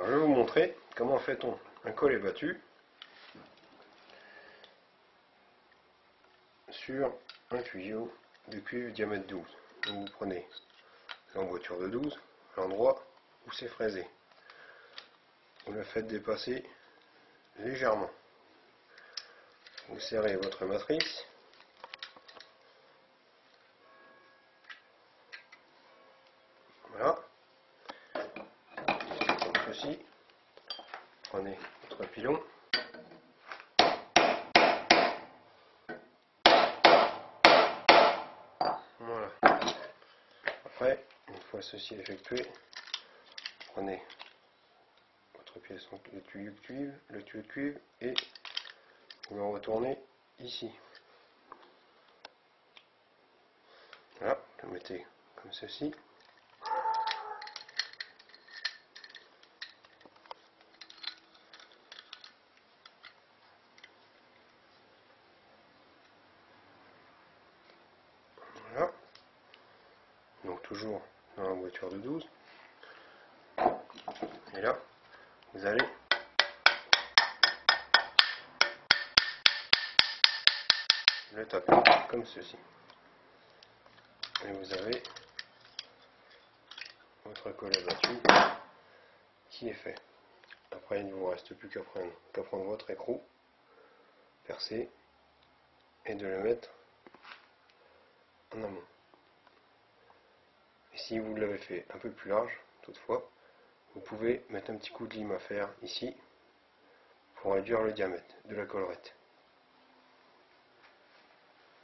Alors, je vais vous montrer comment fait-on un collet battu sur un tuyau de cuivre diamètre 12. Donc vous prenez l'emboîture de 12, l'endroit où c'est fraisé. Vous la faites dépasser légèrement. Vous serrez votre matrice. Voilà. Comme ceci. Prenez votre pilon. Voilà. Après, une fois ceci effectué, prenez votre pièce, le tuyau de cuivre, et vous le retournez ici. Voilà, vous le mettez comme ceci. Voilà. Donc toujours dans la voiture de 12. Et là, vous allez le taper comme ceci. Et vous avez votre collet battu qui est fait. Après, il ne vous reste plus qu'à prendre votre écrou, percer et de le mettre en amont. Et si vous l'avez fait un peu plus large, toutefois, vous pouvez mettre un petit coup de lime à faire ici pour réduire le diamètre de la collerette.